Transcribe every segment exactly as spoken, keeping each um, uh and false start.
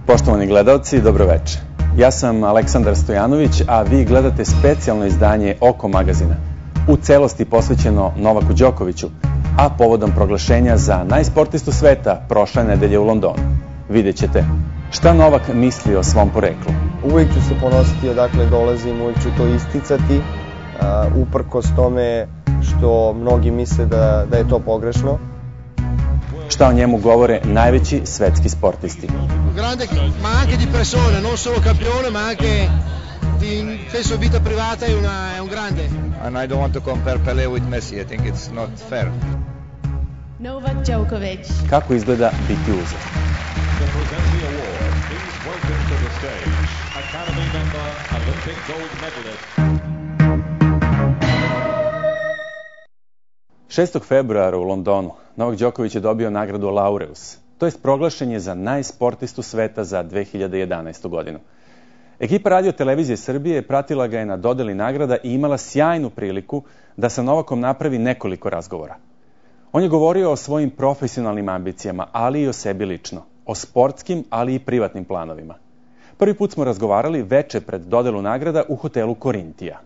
Poštovani gledalci, dobroveče. Ja sam Aleksandar Stojanović, a vi gledate specijalno izdanje Oko magazina, u celosti posvećeno Novaku Đokoviću, a povodom proglašenja za najsportistu sveta prošle nedelje u Londonu. Vidjet ćete šta Novak misli o svom poreklu. Uvijek ću se ponositi odakle dolazim, uvijek ću to isticati, uprkos tome što mnogi misle da, da je to pogrešno. Šta o njemu govore najveći svetski sportisti. Grande, ma anche di persona, non solo campione, ma anche di penso vita privata è una è un grande. And I don't want to compare Pelé with Messi. I think it's not fair. Novak Djokovic. Kako izgleda biti uzor? To present the award, please welcome to the stage Academy member, Olympic gold medalist. šestog februara u Londonu Novak Đoković je dobio nagradu Laureus, to jest proglašen je za najsportistu sveta za dve hiljade jedanaestu godinu. Ekipa Radio Televizije Srbije pratila ga je na dodeli nagrada i imala sjajnu priliku da sa Novakom napravi nekoliko razgovora. On je govorio o svojim profesionalnim ambicijama, ali i o sebi lično, o sportskim, ali i privatnim planovima. Prvi put smo razgovarali veče pred dodelu nagrada u hotelu Korintija.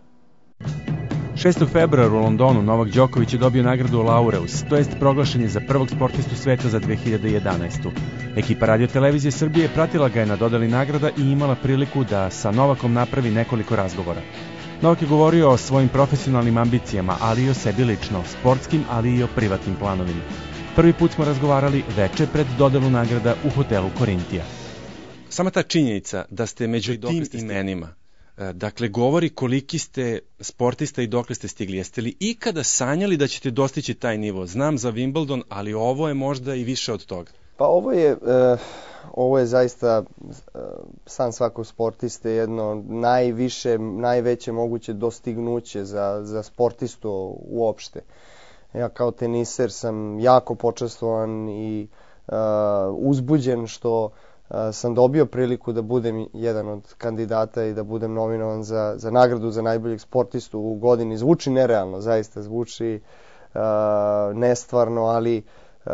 šestog februara u Londonu Novak Đoković je dobio nagradu Laureus, to jest proglašen je za prvog sportistu sveta za dve hiljade jedanaestu. Ekipa Radio Televizije Srbije pratila ga je na dodeli nagrada i imala priliku da sa Novakom napravi nekoliko razgovora. Novak je govorio o svojim profesionalnim ambicijama, ali i o sebi lično, sportskim, ali i o privatnim planovima. Prvi put smo razgovarali veče pred dodelu nagrada u hotelu Korintija. Sama ta činjenica da ste među tim imenima, dakle, govori koliki ste sportista i dokle ste stigli. Jeste li ikada sanjali da ćete dostići taj nivo? Znam za Wimbledon, ali ovo je možda i više od toga. Pa ovo je, uh, ovo je zaista uh, san svakog sportiste, jedno najviše, najveće moguće dostignuće za, za sportistu uopšte. Ja kao teniser sam jako počastvovan i uh, uzbuđen što sam dobio priliku da budem jedan od kandidata i da budem nominovan za, za nagradu za najboljeg sportistu u godini. Zvuči nerealno, zaista zvuči uh, nestvarno, ali uh,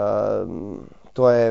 to je,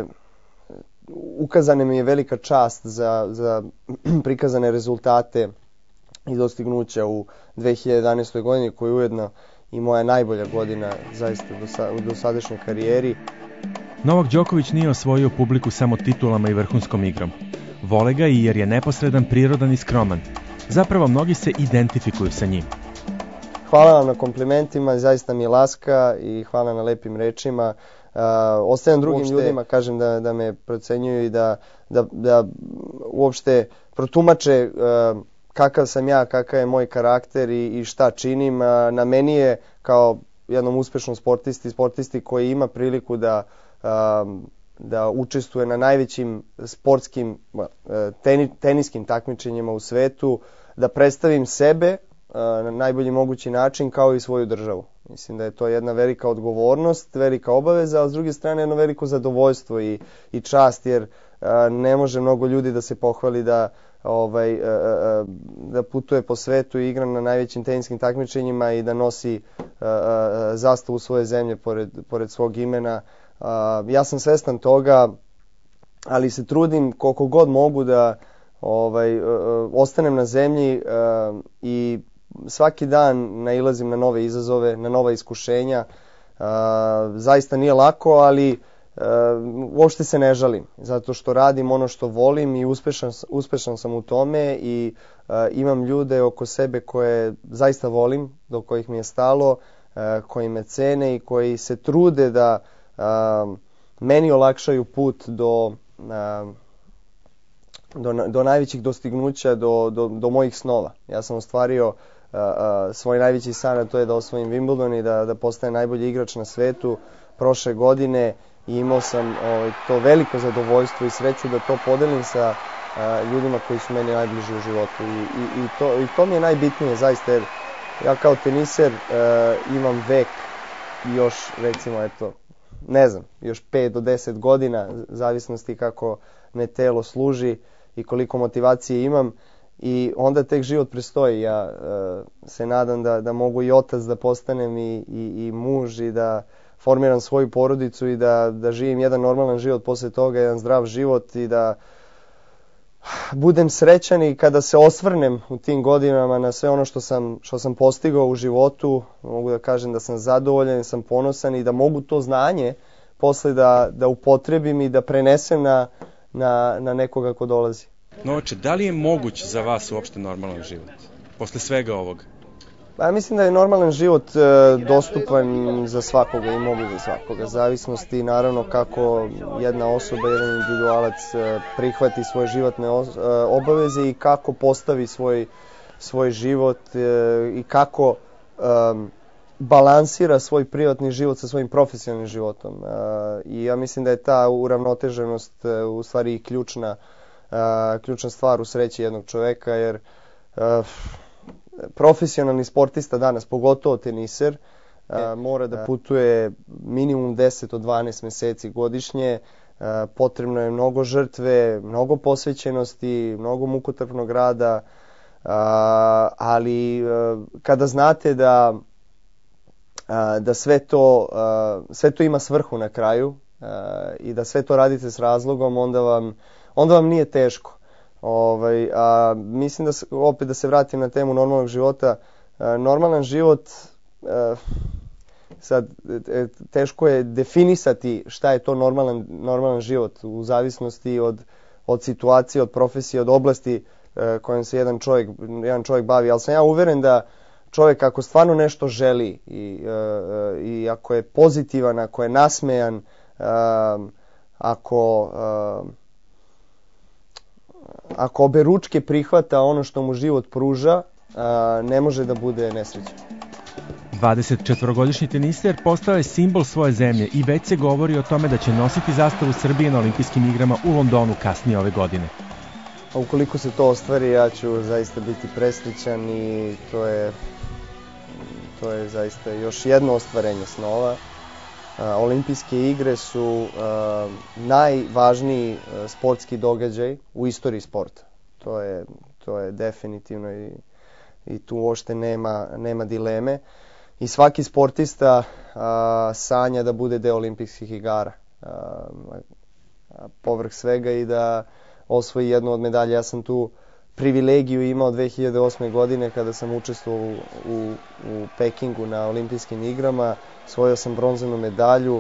ukazane mi je velika čast za, za prikazane rezultate i dostignuća u dve hiljade jedanaestoj godini, koja je ujedno i moja najbolja godina zaista do, sa, u dosadašnjoj karijeri. Novak Đoković nije osvojio publiku samo titulama i vrhunskom igrom. Vole ga i jer je neposredan, prirodan i skroman. Zapravo mnogi se identifikuju sa njim. Hvala vam na komplimentima, zaista mi je laska i hvala na lepim rečima. Uh, ostajem drugim uopšte ljudima, kažem da, da me procenjuju i da, da, da uopšte protumače uh, kakav sam ja, kakav je moj karakter i, i šta činim. Uh, na meni je kao jednom uspešnom sportisti, sportisti koji ima priliku da da učestvuje na najvećim sportskim teni, teniskim takmičenjima u svetu, da predstavim sebe na najbolji mogući način kao i svoju državu. Mislim da je to jedna velika odgovornost, velika obaveza, a s druge strane jedno veliko zadovoljstvo i, i čast, jer ne može mnogo ljudi da se pohvali da, ovaj, da putuje po svetu i igra na najvećim teniskim takmičenjima i da nosi zastavu svoje zemlje pored, pored svog imena. Uh, ja sam svestan toga, ali se trudim koliko god mogu da ovaj, uh, ostanem na zemlji uh, i svaki dan nailazim na nove izazove, na nova iskušenja. Uh, zaista nije lako, ali uh, uopšte se ne žalim, zato što radim ono što volim i uspešan, uspešan sam u tome i uh, imam ljude oko sebe koje zaista volim, do kojih mi je stalo, uh, koji me cene i koji se trude da Uh, meni olakšaju put do, uh, do, do najvećih dostignuća, do, do, do mojih snova. Ja sam ostvario uh, uh, svoj najveći san, a to je da osvojim Wimbledon i da, da postanem najbolji igrač na svetu prošle godine i imao sam uh, to veliko zadovoljstvo i sreću da to podelim sa uh, ljudima koji su meni najbliži u životu. I, i, i, to, i to mi je najbitnije zaista, jer ja kao teniser uh, imam vek i još recimo eto ne znam, još pet do deset godina, zavisnosti kako me telo služi i koliko motivacije imam, i onda tek život prestoji. Ja uh, se nadam da, da mogu i otac da postanem i, i, i muž i da formiram svoju porodicu i da, da živim jedan normalan život posle toga, jedan zdrav život i da budem srećan i kada se osvrnem u tim godinama na sve ono što sam, što sam postigao u životu, mogu da kažem da sam zadovoljan, sam ponosan i da mogu to znanje posle da, da upotrebim i da prenesem na, na, na nekoga ko dolazi. Novače, da li je moguć za vas uopšte normalan život posle svega ovoga? Ja mislim da je normalan život e, dostupan za svakoga i mogu za svakoga. Zavisnosti naravno kako jedna osoba, jedan individualac e, prihvati svoje životne o, e, obaveze i kako postavi svoj, svoj život e, i kako e, balansira svoj privatni život sa svojim profesionalnim životom. E, I ja mislim da je ta uravnoteženost e, u stvari i ključna, e, ključna stvar u sreći jednog čoveka, jer e, profesionalni sportista danas, pogotovo teniser, a, mora da putuje minimum deset do dvanaest meseci godišnje. A, potrebno je mnogo žrtve, mnogo posvećenosti, mnogo mukotrpnog rada, a, ali a, kada znate da, a, da sve to, a, sve to ima svrhu na kraju a, i da sve to radite s razlogom, onda vam, onda vam nije teško. Ovaj, a, mislim da se, opet da se vratim na temu normalnog života. A, normalan život, a, sad e, teško je definisati šta je to normalan, normalan život u zavisnosti od, od situacije, od profesije, od oblasti a, kojom se jedan čovjek, jedan čovjek bavi. Ali sam ja uveren da čovjek ako stvarno nešto želi i, a, i ako je pozitivan, ako je nasmejan, a, ako... A, Ako oberučke prihvata ono što mu život pruža, a, ne može da bude nesrećan. dvadesetčetvorogodišnji teniser postao je simbol svoje zemlje i već se govori o tome da će nositi zastavu Srbije na olimpijskim igrama u Londonu kasnije ove godine. A ukoliko se to ostvari, ja ću zaista biti presrećan i to je, to je zaista još jedno ostvarenje snova. A, olimpijske igre su a, najvažniji a, sportski događaj u istoriji sporta. To je, to je definitivno i, i tu uopšte nema, nema dileme. I svaki sportista a, sanja da bude deo olimpijskih igara. A, a, povrh svega i da osvoji jednu od medalja. Ja sam tu privilegiju imao dve hiljade osme. godine kada sam učestvovao u, u, u Pekingu na olimpijskim igrama. Osvojio sam bronzanu medalju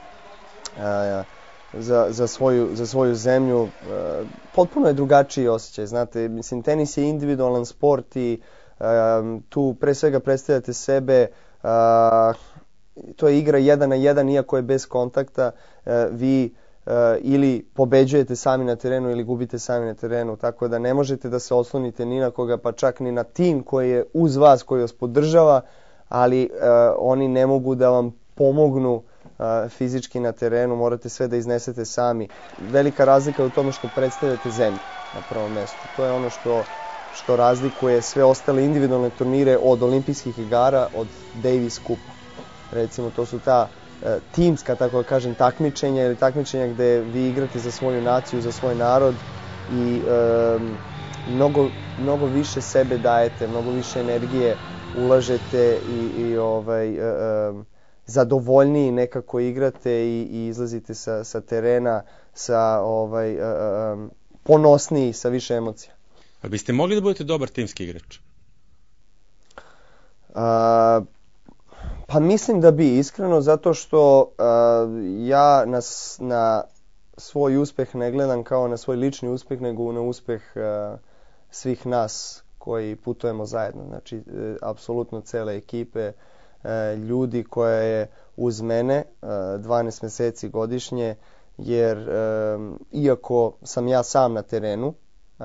a, za, za, svoju, za svoju zemlju. A, potpuno je drugačiji osjećaj. Znate, mislim, tenis je individualan sport i a, tu pre svega predstavljate sebe. A, to je igra jedan na jedan, iako je bez kontakta. A, vi Uh, ili pobeđujete sami na terenu ili gubite sami na terenu, tako da ne možete da se oslonite ni na koga, pa čak ni na tim koji je uz vas, koji vas podržava, ali uh, oni ne mogu da vam pomognu uh, fizički na terenu, morate sve da iznesete sami. Velika razlika je u tome što predstavljate zemlju na prvom mjestu. To je ono što, što razlikuje sve ostale individualne turnire od olimpijskih igara, od Davis Kupa. Recimo, to su ta timska, tako da kažem, takmičenja ili takmičenja gde vi igrate za svoju naciju, za svoj narod i e, mnogo, mnogo više sebe dajete, mnogo više energije ulažete i, i ovaj, e, e, zadovoljniji nekako igrate i, i izlazite sa, sa terena sa ovaj, e, e, ponosniji, sa više emocija. A biste mogli da budete dobar timski igrač? A, Pa mislim da bi, iskreno, zato što uh, ja na, na svoj uspeh ne gledam kao na svoj lični uspeh, nego na uspeh uh, svih nas koji putujemo zajedno. Znači, uh, apsolutno cele ekipe, uh, ljudi koja je uz mene uh, dvanaest meseci godišnje, jer uh, iako sam ja sam na terenu, uh,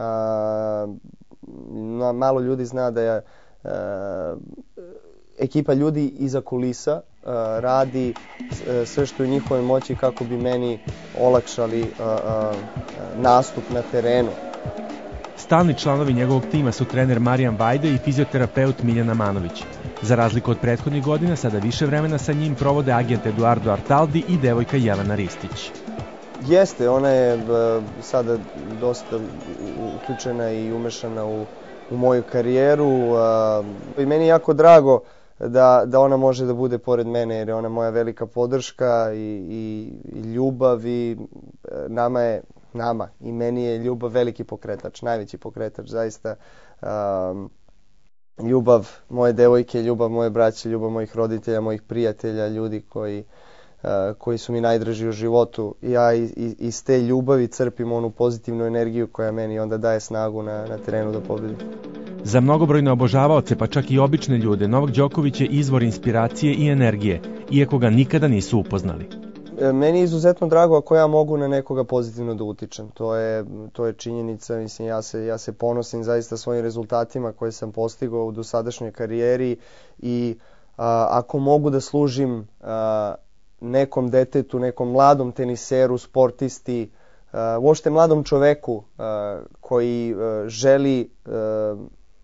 malo ljudi zna da je uh, ekipa ljudi iza kulisa uh, radi uh, sve što je u njihovoj moći kako bi meni olakšali uh, uh, nastup na terenu. Stalni članovi njegovog tima su trener Marijan Vajda i fizioterapeut Miljana Manović. Za razliku od prethodnih godina, sada više vremena sa njim provode agent Eduardo Artaldi i devojka Jelena Ristić. Jeste, ona je uh, sada dosta uključena i umešana u, u moju karijeru. Uh, I meni je jako drago Da, da ona može da bude pored mene, jer je ona moja velika podrška i, i, i ljubav i nama je, nama i meni je ljubav veliki pokretač, najveći pokretač zaista. Um, ljubav moje devojke, ljubav moje braće, ljubav mojih roditelja, mojih prijatelja, ljudi koji, uh, koji su mi najdraži u životu. Ja iz, iz te ljubavi crpim onu pozitivnu energiju koja meni onda daje snagu na, na terenu da pobedim. Za mnogobrojne obožavaoce, pa čak i obične ljude, Novak Đoković je izvor inspiracije i energije, iako ga nikada nisu upoznali. Meni je izuzetno drago ako ja mogu na nekoga pozitivno da utičem. To je, to je činjenica. Mislim, ja se, ja se ponosim zaista svojim rezultatima koje sam postigao u dosadašnjoj karijeri i a, ako mogu da služim a, nekom detetu, nekom mladom teniseru, sportisti, a, uopšte mladom čoveku a, koji a, želi a,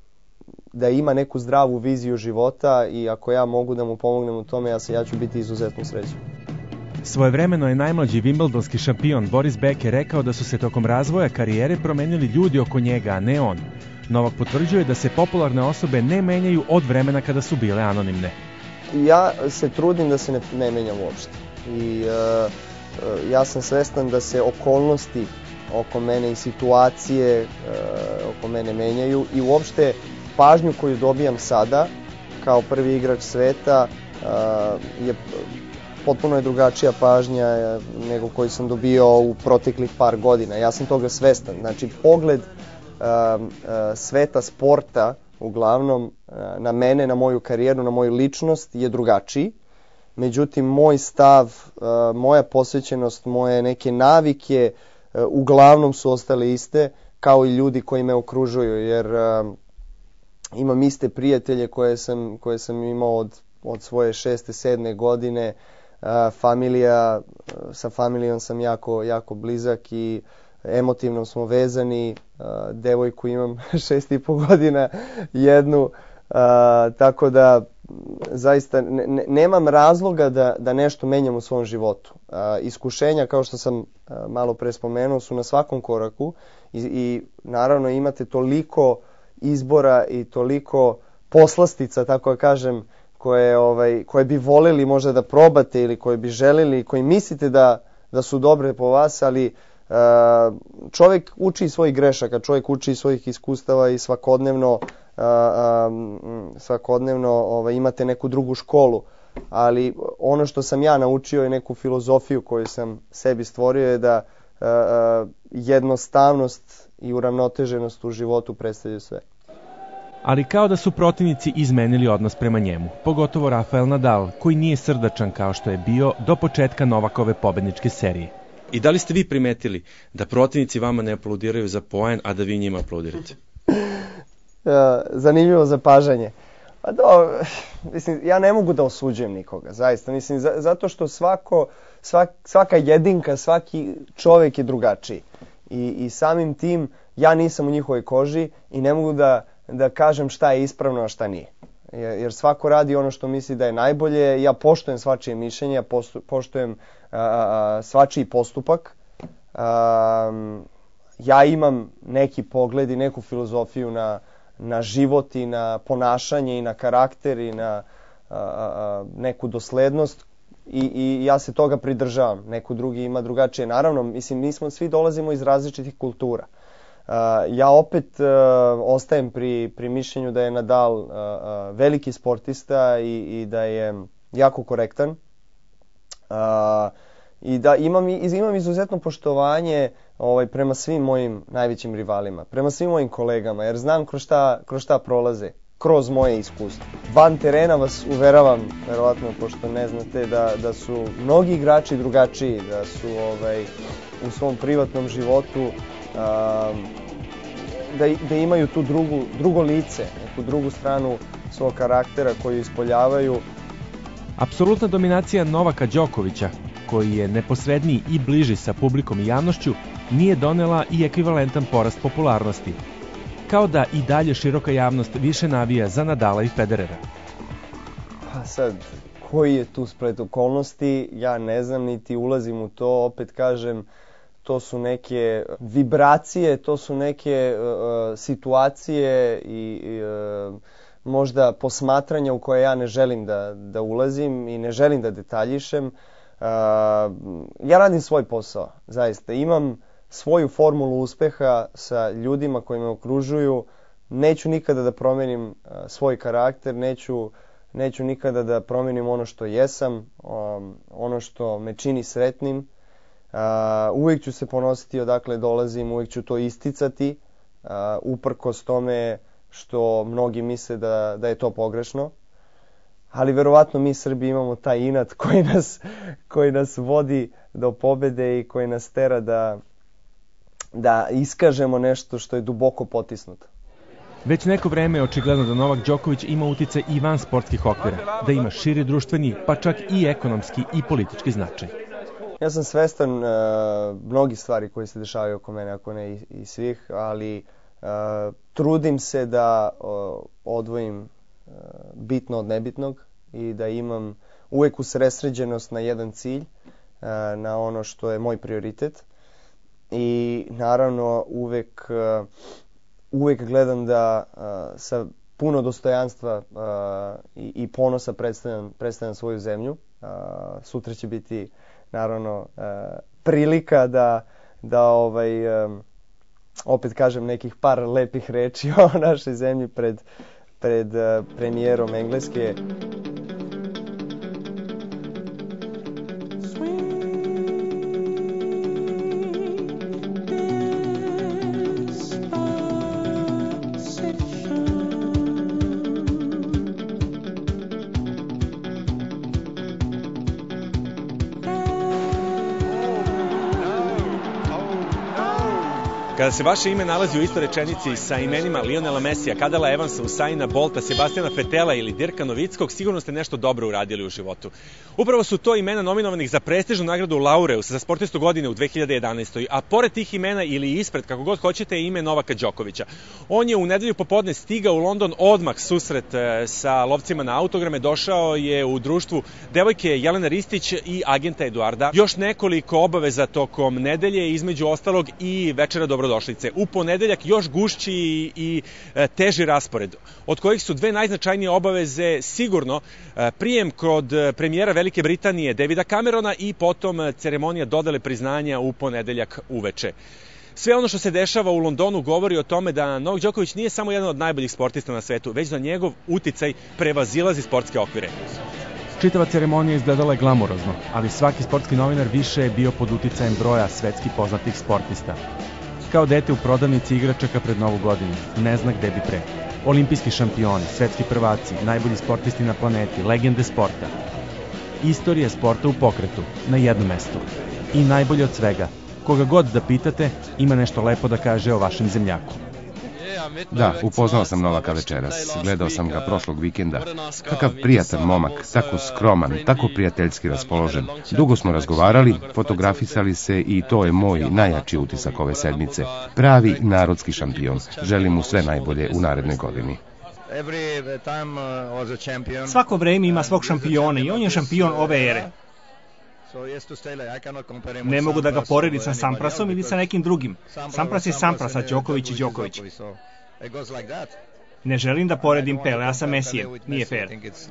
da ima neku zdravu viziju života i ako ja mogu da mu pomognem u tome, ja, se, ja ću biti izuzetno srećan. Svojevremeno je najmlađi vimbldonski šampion Boris Becker rekao da su se tokom razvoja karijere promenili ljudi oko njega, a ne on. Novak potvrđuje da se popularne osobe ne menjaju od vremena kada su bile anonimne. Ja se trudim da se ne, ne menjam uopšte. I uh, uh, ja sam svestan da se okolnosti oko mene i situacije uh, oko mene menjaju i uopšte pažnju koju dobijam sada kao prvi igrač sveta uh, je potpuno je drugačija pažnja nego koju sam dobio u proteklih par godina. Ja sam toga svestan. Znači, pogled uh, uh, sveta sporta, uglavnom, uh, na mene, na moju karijeru, na moju ličnost je drugačiji. Međutim, moj stav, uh, moja posvećenost, moje neke navike uh, uglavnom su ostale iste, kao i ljudi koji me okružuju, jer uh, imam iste prijatelje koje sam, koje sam imao od, od svoje šeste, sedme godine. Uh, familija, uh, sa familijom sam jako, jako blizak i emotivno smo vezani. Uh, devojku imam šest i po godina, jednu, uh, tako da zaista ne, ne, nemam razloga da, da nešto menjam u svom životu. Uh, iskušenja, kao što sam uh, malo pre spomenuo, su na svakom koraku i, i naravno imate toliko izbora i toliko poslastica, tako da kažem, koje, ovaj, koje bi voljeli možda da probate ili koje bi želeli, koji mislite da, da su dobre po vas, ali uh, čovjek uči iz svojih grešaka, čovjek uči iz svojih iskustava i svakodnevno, uh, um, svakodnevno ovaj, imate neku drugu školu. Ali ono što sam ja naučio je neku filozofiju koju sam sebi stvorio je da uh, uh, jednostavnost i uravnoteženost u životu predstavljaju sve. Ali kao da su protivnici izmenili odnos prema njemu, pogotovo Rafael Nadal, koji nije srdačan kao što je bio do početka Novakove pobedničke serije. I da li ste vi primetili da protivnici vama ne aplaudiraju za poen, a da vi njima aplaudirate? Zanimljivo zapažanje. Pa do, mislim, ja ne mogu da osuđujem nikoga, zaista. Mislim, zato što svako, svak, svaka jedinka, svaki čovjek je drugačiji. I, i samim tim ja nisam u njihovoj koži i ne mogu da da kažem šta je ispravno, a šta nije. Jer svako radi ono što misli da je najbolje. Ja poštujem svačije mišljenje, ja poštujem a, a, svačiji postupak. A, ja imam neki pogled i neku filozofiju na, na život i na ponašanje i na karakter i na a, a, neku doslednost i, i ja se toga pridržavam. Neko drugi ima drugačije. Naravno, mislim, mi smo svi dolazimo iz različitih kultura. Uh, ja opet uh, ostajem pri, pri mišljenju da je Nadal uh, uh, veliki sportista i, i da je jako korektan. Uh, I da imam, imam izuzetno poštovanje ovaj, prema svim mojim najvećim rivalima, prema svim mojim kolegama, jer znam kroz šta, kroz šta prolaze, kroz moje iskustvo. Van terena vas uveravam, verovatno, pošto ne znate, da, da su mnogi igrači drugačiji, da su ovaj, u svom privatnom životu Um, da, da imaju tu drugu, drugo lice, neku drugu stranu svog karaktera koju ispoljavaju. Apsolutna dominacija Novaka Đokovića, koji je neposredniji i bliži sa publikom i javnošću, nije donela i ekvivalentan porast popularnosti. Kao da i dalje široka javnost više navija za Nadala i Federera. Pa sad, koji je tu splet okolnosti, ja ne znam, niti ulazim u to, opet kažem, to su neke vibracije, to su neke uh, situacije i uh, možda posmatranja u koje ja ne želim da, da ulazim i ne želim da detaljišem. Uh, ja radim svoj posao, zaista. Imam svoju formulu uspeha sa ljudima koji me okružuju. Neću nikada da promenim uh, svoj karakter, neću, neću nikada da promenim ono što jesam, um, ono što me čini sretnim. Uh, uvijek ću se ponositi odakle dolazim, uvijek ću to isticati, uh, uprkos tome što mnogi misle da, da je to pogrešno. Ali verovatno mi Srbi imamo taj inat koji nas, koji nas vodi do pobede i koji nas tera da, da iskažemo nešto što je duboko potisnuto. Već neko vreme je očigledno da Novak Đoković ima uticaj i van sportskih okvira, da ima širi društveni, pa čak i ekonomski i politički značaj. Ja sam svestan uh, mnogih stvari koje se dešavaju oko mene, ako ne i, i svih, ali uh, trudim se da uh, odvojim uh, bitno od nebitnog i da imam uvek usredsređenost na jedan cilj, uh, na ono što je moj prioritet. I naravno uvek, uh, uvek gledam da uh, sa puno dostojanstva uh, i, i ponosa predstavljam, predstavljam svoju zemlju. Uh, sutra će biti naravno uh, prilika da, da ovaj, um, opet kažem nekih par lepih reči o našoj zemlji pred, pred uh, premijerom Engleske. Kada se vaše ime nalazi u istoj rečenici sa imenima Lionela Messija, Kadela Evansa, Usaina Bolta, Sebastijana Fetela ili Dirka Novickog, sigurno ste nešto dobro uradili u životu. Upravo su to imena nominovanih za prestižnu nagradu Laureus za sportistu godine u dve hiljade jedanaestoj. A pored tih imena ili ispred, kako god hoćete, je ime Novaka Đokovića. On je u nedelju popodne stigao u London odmah susret sa lovcima na autograme, došao je u društvu devojke Jelene Ristić i agenta Eduarda. Još nekoliko obaveza tokom nedelje, između ostalog i večera dobrodošlice. U ponedeljak još gušći i teži raspored, od kojih su dve najznačajnije obaveze sigurno prijem kod premijera Velike Britanije Davida Camerona i potom ceremonija dodele priznanja u ponedeljak uveče. Sve ono što se dešava u Londonu govori o tome da Novak Đoković nije samo jedan od najboljih sportista na svetu, već da njegov uticaj prevazilazi sportske okvire. Čitava ceremonija izgledala je glamurozno, ali svaki sportski novinar više je bio pod uticajem broja svetski poznatih sportista. Kao dete u prodavnici igračaka pred Novu godinu, ne zna gde bi pre. Olimpijski šampioni, svetski prvaci, najbolji sportisti na planeti, legende sporta. Istorija sporta u pokretu, na jednom mestu. I najbolje od svega, koga god da pitate, ima nešto lepo da kaže o vašem zemljaku. Da, upoznao sam Novaka večeras, gledao sam ga prošlog vikenda. Kakav prijatan momak, tako skroman, tako prijateljski raspoložen. Dugo smo razgovarali, fotografisali se i to je moj najjači utisak ove sedmice. Pravi narodski šampion. Želim mu sve najbolje u narednoj godini. Svako vreme ima svog šampiona i on je šampion ove ere. Ne mogu da ga poredim sa Samprasom ili sa nekim drugim. Sampras je Sampras, a Đoković je Đoković. Ne želim da poredim Pelea sa Messijem, nije fair.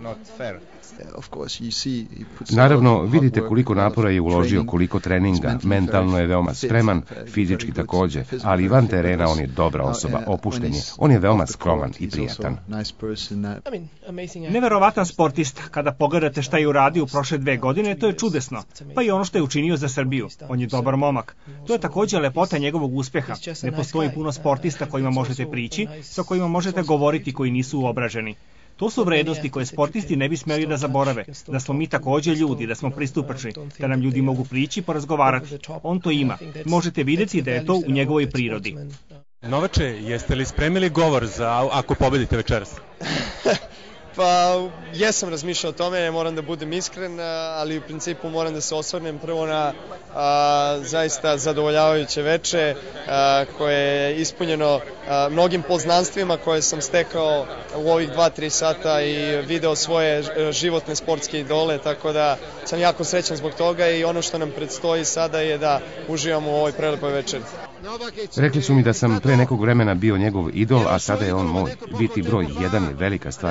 Naravno, vidite koliko napora je uložio, koliko treninga, mentalno je veoma spreman, fizički takođe, ali van terena on je dobra osoba, opušten je, on je veoma skroman i prijatan. Neverovatan sportista, kada pogledate šta je uradio u prošle dve godine, to je čudesno, pa i ono što je učinio za Srbiju, on je dobar momak. To je takođe lepota njegovog uspeha, ne postoji puno sportista kojima možete prići, sa kojima možete govoriti koji nisu uobraženi. To su vrednosti koje sportisti ne bi smeli da zaborave, da smo mi takođe ljudi, da smo pristupačni, da nam ljudi mogu prići i porazgovarati. On to ima. Možete vidjeti da je to u njegovoj prirodi. Novače, jeste li spremili govor za ako pobedite večeras? Pa, jesam razmišljao o tome, moram da budem iskren, ali u principu moram da se osvrnem prvo na a, zaista zadovoljavajuće veče a, koje je ispunjeno a, mnogim poznanstvima koje sam stekao u ovih dva tri sata i video svoje životne sportske idole, tako da sam jako srećan zbog toga i ono što nam predstoji sada je da uživamo u ovoj prelepoj večeri. Rekli su mi da sam pre nekog vremena bio njegov idol, a sada je on moj. Biti broj jedan je velika stvar za njega.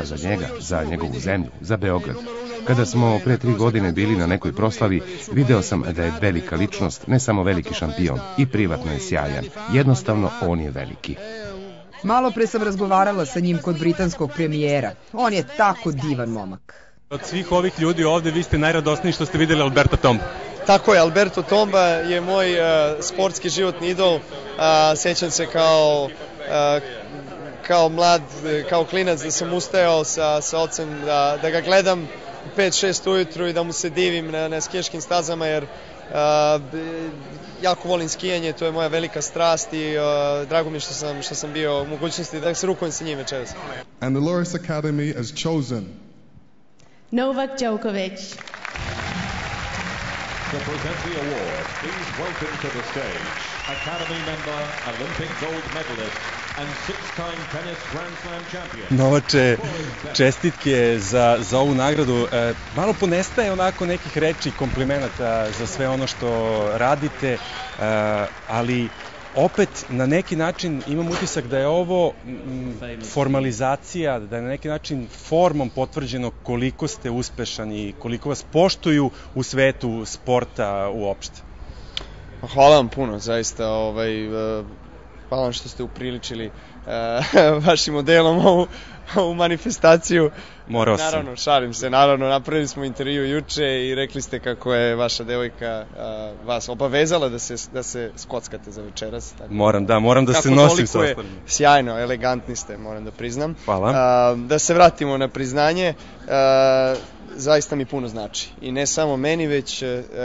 za njegovu zemlju, za Beograd. Kada smo pre tri godine bili na nekoj proslavi, video sam da je velika ličnost, ne samo veliki šampion, i privatno je sjajan. Jednostavno, on je veliki. Malo pre sam razgovarala sa njim kod britanskog premijera. On je tako divan momak. Od svih ovih ljudi ovde, vi ste najradosniji što ste videli Alberto Tomba. Tako je, Alberto Tomba je moj uh, sportski životni idol. Uh, sećam se kao, uh, kao mlad, kao klinac da sam ustajao sa, sa ocem da, da ga gledam u pet šest ujutru i da mu se divim na, na skijaškim stazama, jer uh, jako volim skijanje, to je moja velika strast i uh, drago mi što sam, što sam bio u mogućnosti da se rukujem sa njim večeras. And the Laureus Academy has chosen Novak Djokovic. To present the award, please welcome to the stage Academy member, Olympic gold medalist and six-time tennis Grand Slam champion. Novače, čestitke za, za ovu nagradu. E, malo ponestaje onako nekih reči, komplimenata za sve ono što radite, e, ali opet na neki način imam utisak da je ovo formalizacija, da je na neki način formom potvrđeno koliko ste uspešan i koliko vas poštuju u svetu sporta uopšte. Hvala vam puno, zaista. Ovaj, hvala vam što ste upriličili uh, vašim modelom ovu, ovu manifestaciju. Morao sam. Naravno, šalim se, naravno, napravili smo intervju juče i rekli ste kako je vaša devojka uh, vas obavezala da se, da se skockate za večeras. Tako. Moram, da, moram da se nosim sa ostalim. Sjajno, elegantni ste, moram da priznam. Hvala. Uh, da se vratimo na priznanje, uh, zaista mi puno znači. I ne samo meni, već uh,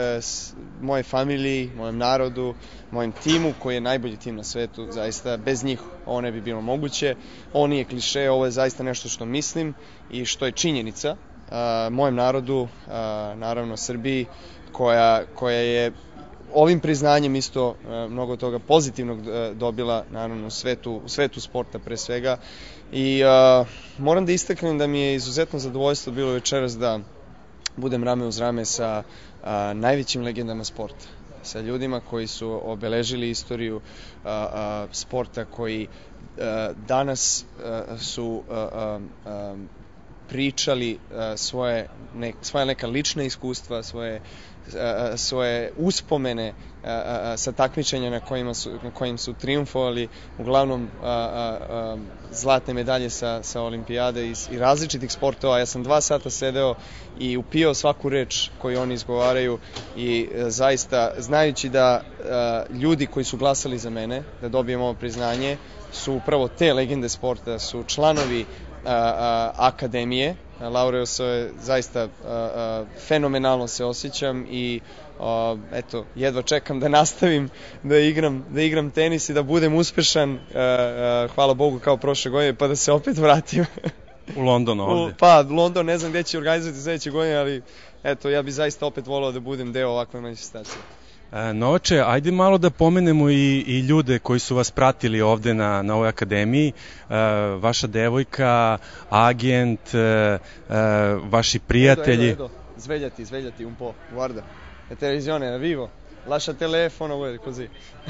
moje familiji, mojem narodu, mojem timu, koji je najbolji tim na svetu, zaista bez njih ovo ne bi bilo moguće. Ovo nije kliše, ovo je zaista nešto što mislim i što je činjenica uh, mojem narodu, uh, naravno Srbiji, koja, koja je ovim priznanjem isto uh, mnogo toga pozitivnog uh, dobila, naravno u svetu, u svetu sporta pre svega. I uh, moram da istaknem da mi je izuzetno zadovoljstvo bilo večeras da budem rame uz rame sa uh, najvećim legendama sporta, sa ljudima koji su obeležili istoriju uh, uh, sporta, koji uh, danas uh, su uh, uh, pričali uh, svoje, ne, svoje neka lična iskustva, svoje, uh, svoje uspomene uh, uh, sa takmičenja na kojima su, na kojim su triumfovali, uglavnom uh, uh, uh, zlatne medalje sa, sa olimpijade i, i različitih sportova. Ja sam dva sata sedeo i upio svaku reč koju oni izgovaraju i uh, zaista, znajući da uh, ljudi koji su glasali za mene, da dobijem ovo priznanje, su upravo te legende sporta, su članovi A, a, akademije. Laureusove, zaista a, a, fenomenalno se osjećam i a, eto, jedva čekam da nastavim da igram, da igram tenis i da budem uspešan, a, a, hvala Bogu, kao prošle godine, pa da se opet vratim. U London ovde. U, pa, London, ne znam gde će organizovati sledeće godine, ali eto, ja bi zaista opet volao da budem deo ovakve manifestacije. E, Novače, ajde malo da pomenemo i, i ljude koji su vas pratili ovde na, na ovoj akademiji. E, vaša devojka, agent, e, e, vaši prijatelji. Edo, edo, edo. Svegliati, svegliati un po', guarda. La televisione è vivo. Lascia telefono, guarda, così.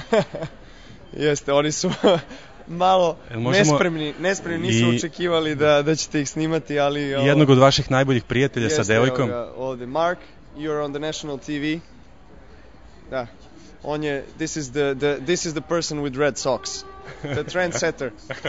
Jeste, oni su malo možemo... nespremni, nespremni nisu I... očekivali da, da ćete ih snimati, ali... Jednog od vaših najboljih prijatelja jeste, sa devojkom. Jeste, ovde, Mark, you're on the national T V. Da, on je, this is the, the, this is the person with red socks, the trendsetter.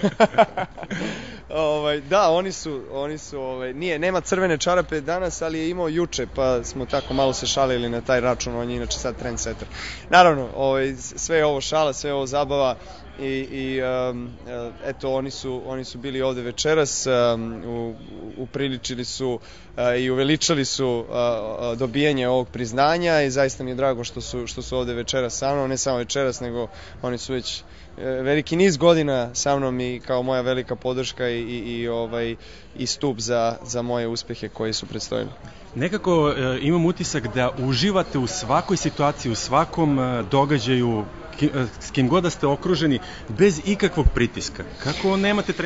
ovaj, da, oni su, oni su, ovaj, nije, nema crvene čarape danas, ali je imao juče, pa smo tako malo se šalili na taj račun, on je inače sad trendsetter. Naravno, ovaj, sve je ovo šala, sve je ovo zabava i, i um, eto, oni su, oni su bili ovde večeras, um, u, upriličili su uh, i uveličali su uh, dobijanje ovog priznanja i zaista mi je drago što su, što su ovde večeras sa mnom, ne samo večeras, nego oni su već veliki niz godina sa mnom i kao moja velika podrška i, i, i, ovaj, i stup za, za moje uspehe koji su predstavili. Nekako e, imam utisak da uživate u svakoj situaciji, u svakom e, događaju, ki, e, s kim god da ste okruženi, bez ikakvog pritiska. Kako nemate tremu?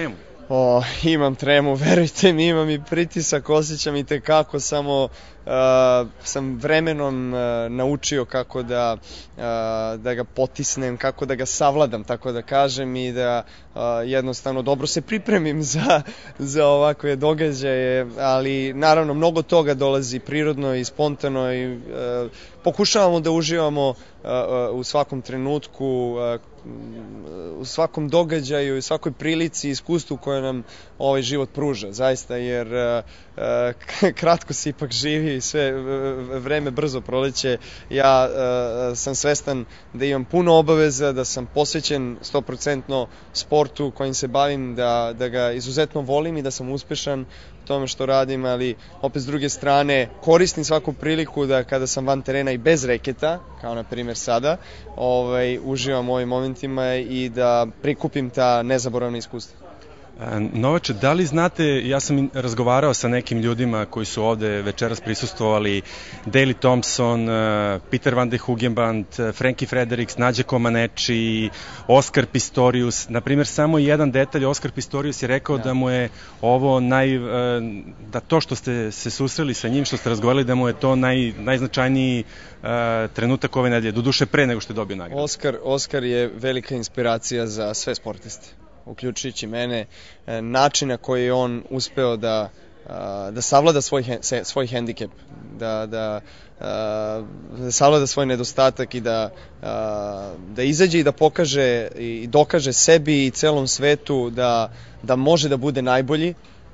O, imam tremu, verujte mi, imam i pritisak, osjećam i tekako, samo uh, sam vremenom uh, naučio kako da, uh, da ga potisnem, kako da ga savladam, tako da kažem, i da uh, jednostavno dobro se pripremim za, za ovakve događaje, ali naravno mnogo toga dolazi prirodno i spontano i uh, pokušavamo da uživamo uh, uh, u svakom trenutku, uh, u svakom događaju i svakoj prilici i iskustvu koje nam ovaj život pruža, zaista, jer uh, kratko se ipak živi i sve vreme brzo proleće. Ja uh, sam svestan da imam puno obaveza, da sam posvećen sto posto sportu kojim se bavim, da, da ga izuzetno volim i da sam uspešan u tome što radim, ali opet s druge strane koristim svaku priliku da kada sam van terena i bez reketa, kao na primjer sada, ovaj, uživam u ovim momentima i da prikupim ta nezaboravna iskustva. Novače, da li znate, ja sam razgovarao sa nekim ljudima koji su ovde večeras prisustvovali, Daley Thompson, Peter van de Hugenband, Frankie Fredericks, Nađa Comaneci, Oskar Pistorius. Naprimjer, samo jedan detalj, Oskar Pistorius je rekao da, da mu je ovo naj, da to što ste se susreli sa njim, što ste razgovarali, da mu je to naj, najznačajniji uh, trenutak ove nedelje, doduše pre nego što je dobio nagradu. Oskar, Oskar je velika inspiracija za sve sportiste, uključujući mene, način na koji je on uspeo da, da savlada svoj, svoj hendikep, da, da, da savlada svoj nedostatak i da, da izađe i da pokaže i dokaže sebi i celom svetu da, da može da bude najbolji,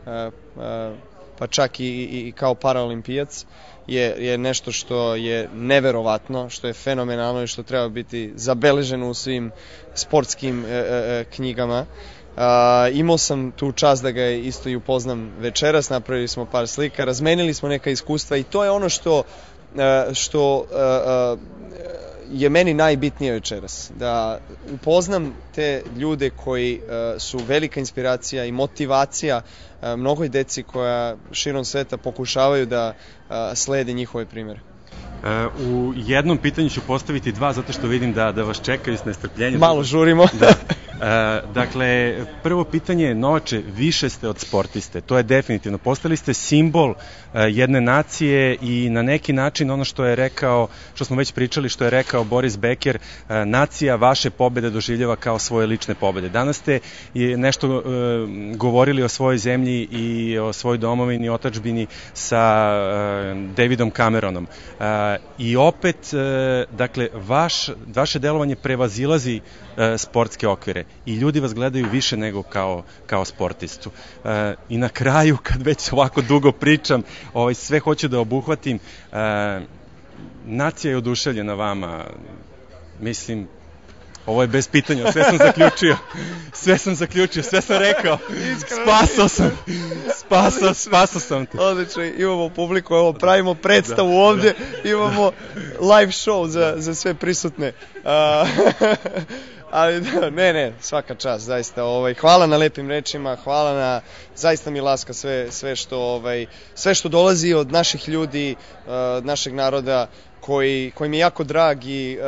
pa čak i, i kao paraolimpijac, je, je nešto što je neverovatno, što je fenomenalno i što treba biti zabeleženo u svim sportskim e, e, knjigama. A, imao sam tu čast da ga isto i upoznam večeras, napravili smo par slika, razmenili smo neka iskustva i to je ono što, e, što e, je meni najbitnije večeras, da upoznam te ljude koji uh, su velika inspiracija i motivacija uh, mnogoj deci koja širom sveta pokušavaju da uh, slede njihove primjere. Uh, u jednom pitanju ću postaviti dva, zato što vidim da, da vas čekaju s nestrpljenjem. Malo žurimo. Da. Uh, dakle, prvo pitanje, Novače, više ste od sportiste, to je definitivno. Postali ste simbol uh, jedne nacije i na neki način ono što je rekao, što smo već pričali, što je rekao Boris Becker, uh, nacija vaše pobede doživljava kao svoje lične pobede. Danas ste nešto uh, govorili o svojoj zemlji i o svojoj domovini, otadžbini sa uh, Davidom Cameronom. Uh, I opet, uh, dakle, vaš, vaše delovanje prevazilazi uh, sportske okvire i ljudi vas gledaju više nego kao, kao sportistu. E, I na kraju, kad već ovako dugo pričam, ovaj, sve hoću da obuhvatim, e, nacija je oduševljena vama, mislim, ovo je bez pitanja, sve sam zaključio, sve sam zaključio, sve sam rekao, spasao sam, spasao, spasao sam te. Odlično, imamo publiku, evo, pravimo predstavu da, ovde, da. Imamo live show za, za sve prisutne. Uh, Ali da, ne, ne, svaka čast, zaista, ovaj, hvala na lepim rečima, hvala na, zaista mi laska sve, sve, što, ovaj, sve što dolazi od naših ljudi, od našeg naroda, koji, koji mi je jako drag i,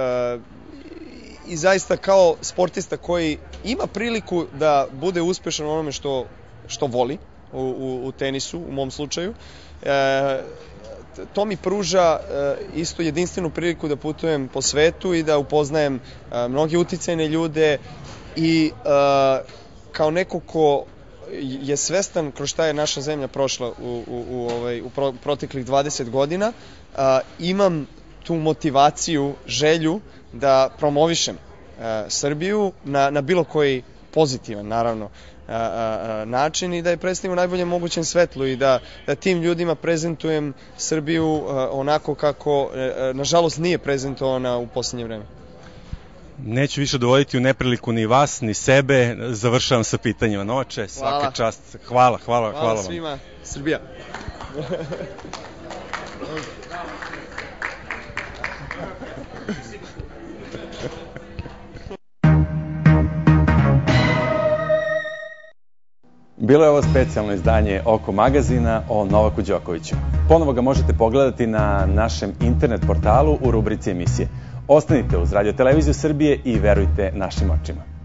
i zaista kao sportista koji ima priliku da bude uspešan u onome što, što voli u, u, u tenisu, u mom slučaju. E, to mi pruža uh, isto jedinstvenu priliku da putujem po svetu i da upoznajem uh, mnoge uticajne ljude i uh, kao neko ko je svestan kroz šta je naša zemlja prošla u, u, u, ovaj, u pro, proteklih dvadeset godina, uh, imam tu motivaciju, želju da promovišem uh, Srbiju na, na bilo koji pozitivan, naravno, A, a, a, način i da je predstavim u najboljem mogućem svetlu i da, da tim ljudima prezentujem Srbiju a, onako kako, a, nažalost, nije prezentovana u poslednje vreme. Neću više dovoditi u nepriliku ni vas, ni sebe. Završavam sa pitanjima. Novače, svaka hvala. Čast. Hvala, hvala, hvala, hvala vam. Svima. Srbija. Bilo je ovo specijalno izdanje Oko magazina o Novaku Đokoviću. Ponovo ga možete pogledati na našem internet portalu u rubrici emisije. Ostanite uz Radio Televiziju Srbije i verujte našim očima.